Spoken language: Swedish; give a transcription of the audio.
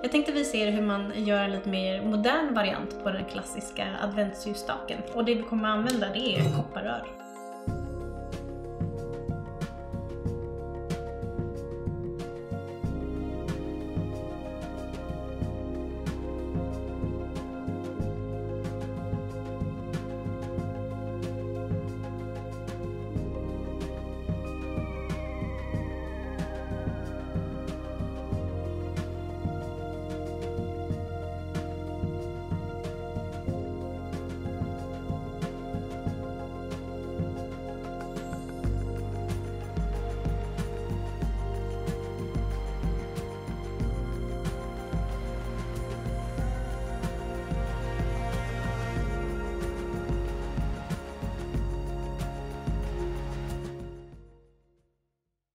Jag tänkte visa er hur man gör en lite mer modern variant på den klassiska adventsljusstaken. Och det vi kommer använda, det är kopparrör.